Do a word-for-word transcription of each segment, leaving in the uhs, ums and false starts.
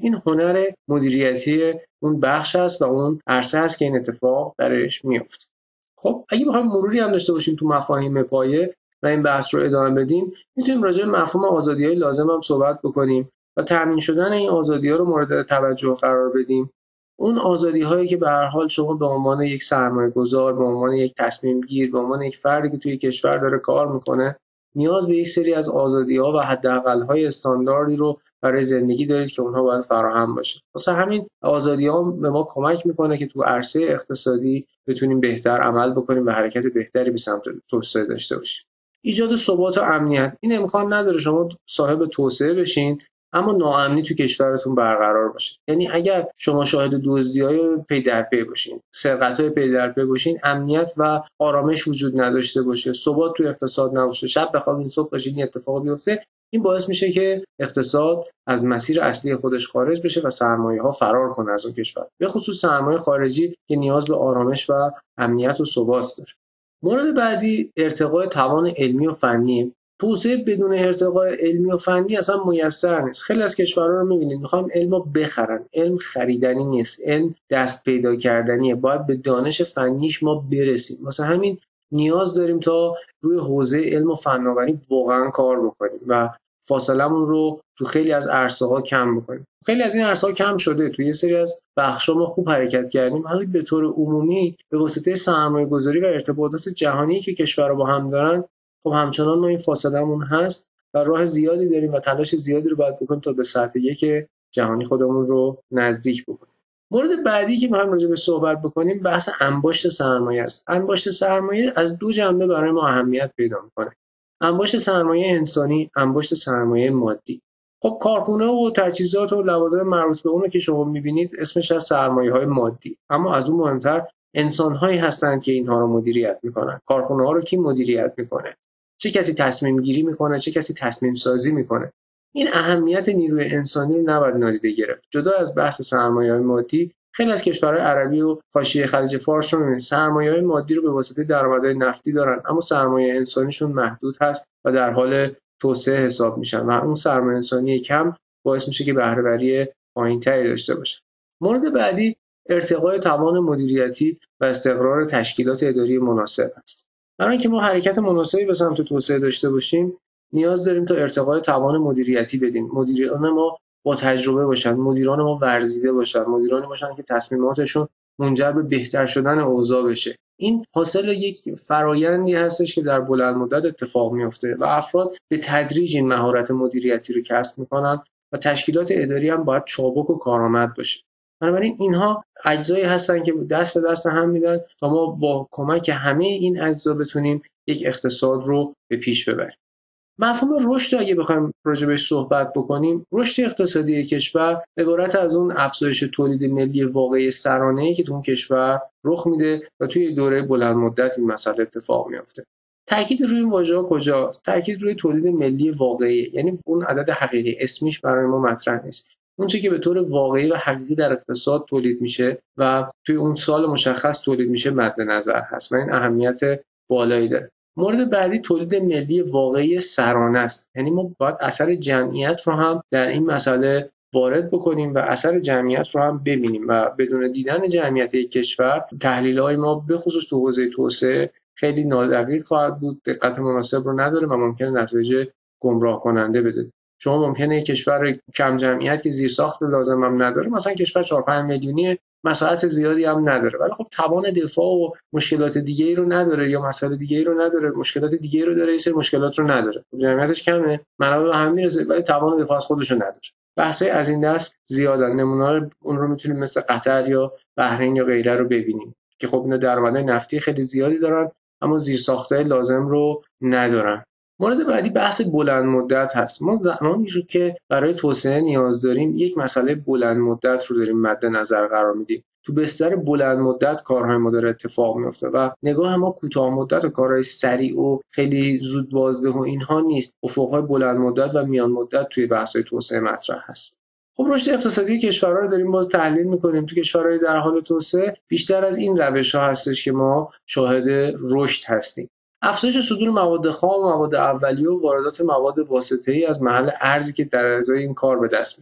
این هنر مدیریتی اون بخش است و اون عرصه است که این اتفاق درش میفته. خب اگه بخوایم مروری هم داشته باشیم تو مفاهیم پایه و این بحث رو ادامه بدیم، میتونیم راجع به مفهوم آزادی‌های لازم هم صحبت بکنیم و تامین شدن این آزادی‌ها رو مورد توجه قرار بدیم. اون آزادی‌هایی که به هر حال شما به عنوان یک سرمایه‌گذار، به عنوان یک تصمیم گیر، به عنوان یک فردی که توی کشور داره کار میکنه، نیاز به یک سری از آزادی‌ها و حداقل‌های استانداردی رو برای زندگی دارید که اونها باید فراهم باشه. واسه همین آزادی‌ها به ما کمک میکنه که تو عرصه اقتصادی بتونیم بهتر عمل بکنیم و حرکت بهتری به سمت توسعه داشته باشیم. ایجاد ثبات و امنیت، این امکان نداره شما صاحب توسعه بشین اما ناامنی تو کشورتون برقرار باشه. یعنی اگر شما شاهد دزدی‌های پی در پی باشین، سرقت‌های پی در پی باشین، امنیت و آرامش وجود نداشته باشه، ثبات تو اقتصاد نباشه، شب بخوابین صبح باشین این اتفاق بیفته، این باعث میشه که اقتصاد از مسیر اصلی خودش خارج بشه و سرمایه‌ها فرار کنه از اون کشور. به خصوص سرمایه خارجی که نیاز به آرامش و امنیت و ثبات داره. مورد بعدی ارتقاء توان علمی و فنی. توسعه بدون ارتقاء علمی و فنی اصلا میسر نیست. خیلی از کشورها رو می‌بینید میخوان علمو بخرن. علم خریدنی نیست، علم دست پیدا کردنیه. باید به دانش فنیش ما برسیم. واسه همین نیاز داریم تا روی حوزه علم و فناوری واقعا کار بکنیم و فاصلمون رو تو خیلی از عرصه‌ها کم بکنیم. خیلی از این عرصه‌ها کم شده، تو یه سری از بخش‌ها ما خوب حرکت کردیم، ولی به طور عمومی به واسطه سرمایه‌گذاری و ارتباطات جهانی که کشورها با هم دارن، خب همچنان ما این فاصلمون هست و راه زیادی داریم و تلاش زیادی رو باید بکنیم تا به سطح یک جهانی خودمون رو نزدیک بکنیم. مورد بعدی که می‌خوایم راجع به صحبت بکنیم بحث انباشت سرمایه است. انباشت سرمایه از دو جنبه برای ما اهمیت پیدا می‌کنه. انباشت سرمایه انسانی، انباشت سرمایه مادی. خب کارخونه و تجهیزات و لوازم مربوط به اون که شما می‌بینید اسمش از سرمایه‌های مادی، اما از اون مهمتر انسان‌هایی هستند که اینها رو مدیریت می‌کنن. کارخونه‌ها رو کی مدیریت می‌کنه؟ چه کسی تصمیم گیری می‌کنه، چه کسی تصمیم سازی می‌کنه؟ این اهمیت نیروی انسانی رو نباید نادیده گرفت. جدا از بحث سرمایه‌های مادی، خیلی از کشورهای عربی و حاشیه خلیج فارس رو می‌بینید سرمایه‌های مادی رو به واسطه درآمدهای نفتی دارن، اما سرمایه انسانیشون محدود هست و در حال توسعه حساب میشن و اون سرمایه انسانی کم باعث میشه که بهره وری پایین‌تری داشته باشه. مورد بعدی ارتقاء توان مدیریتی و استقرار تشکیلات اداری مناسب است. برای اینکه ما حرکت مناسبی به سمت توسعه داشته باشیم، نیاز داریم تا ارتقاء توان مدیریتی بدیم. مدیران ما با تجربه باشن، مدیران ما ورزیده باشن، مدیرانی باشن که تصمیماتشون منجر به بهتر شدن اوضاع بشه. این حاصل یک فرایندی هستش که در بلند مدت اتفاق میفته و افراد به تدریج این مهارت مدیریتی رو کسب میکنن و تشکیلات اداری هم باید چابک و کارآمد باشه. بنابراین اینها اجزایی هستن که دست به دست هم میدن تا ما با کمک همه این اجزا بتونیم یک اقتصاد رو به پیش ببریم. مفهوم رشد اگه بخوایم راجع بهش صحبت بکنیم، رشد اقتصادی کشور عبارت از اون افزایش تولید ملی واقعی سرانه‌ای که تو اون کشور رخ میده و توی دوره بلند مدت این مسئله اتفاق میفته. تاکید روی این واژه‌ها کجاست؟ تاکید روی تولید ملی واقعی، یعنی اون عدد حقیقی اسمیش برای ما مطرح نیست. اون چیزی که به طور واقعی و حقیقی در اقتصاد تولید میشه و توی اون سال مشخص تولید میشه مد نظر هست و این اهمیت بالایی داره. مورد بعدی تولید ملی واقعی سرانه است. یعنی ما باید اثر جمعیت رو هم در این مسئله وارد بکنیم و اثر جمعیت رو هم ببینیم و بدون دیدن جمعیت یک کشور تحلیل‌های ما به خصوص تو حوزه توسعه خیلی نادقیق خواهد بود، دقت مناسب رو نداره و ممکنه نتایج گمراه کننده بده. شما ممکنه یک کشور کم جمعیت که زیرساخت لازم هم نداره، مثلا کشور چهار پنج میلیونی مساحت زیادی هم نداره، ولی خب توان دفاع و مشکلات دیگه‌ای رو نداره یا مسائل دیگه‌ای رو نداره، مشکلات دیگه‌ای رو داره، این سری مشکلات رو نداره. جمعیتش کمه، منابع به هم میرسه ولی توان دفاع از خودش رو نداره. بحثای از این دست زیادن. نمونه‌های اون رو میتونیم مثل قطر یا بحرین یا غیره رو ببینیم که خب اینا درآمدهای نفتی خیلی زیادی دارن اما زیرساخت‌های لازم رو ندارن. مورد بعدی بحث بلند مدت هست. ما زمانی رو که برای توسعه نیاز داریم یک مسئله بلند مدت رو داریم مد نظر قرار میدیم. تو بستر بلند مدت کارهای ما داره اتفاق میفته و نگاه ما کوتاه مدت و کارهای سریع و خیلی زود بازده و اینها نیست. افقهای بلند مدت و میان مدت توی بحث‌های توسعه مطرح هست. خب رشد اقتصادی کشورها رو داریم باز تحلیل می‌کنیم. تو کشورهای در حال توسعه بیشتر از این روش‌ها هستش که ما شاهد رشد هستیم. افزایش صدور مواد خام و مواد اولیه و واردات مواد واسطه‌ای از محل ارزی که در ازای این کار به دست میاد.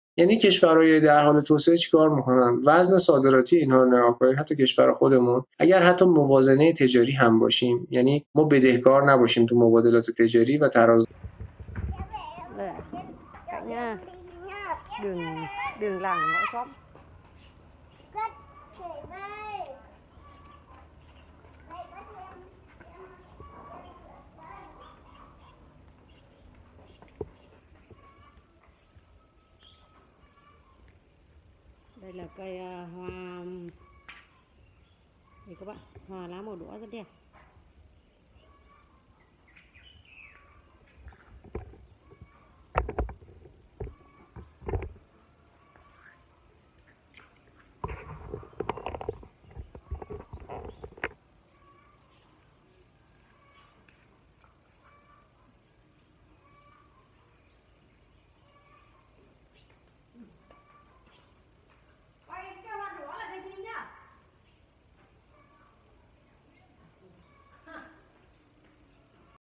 یعنی کشورهای در حال توسعه چیکار میکنن؟ وزن صادراتی اینها رو نگاه کنید، حتی کشور خودمون اگر حتی موازنه تجاری هم باشیم، یعنی ما بدهکار نباشیم تو مبادلات تجاری و تراز đường đường làng ngõ xóm. Đây là cây uh, hoa thì các bạn, hoa lá màu đỏ rất đẹp.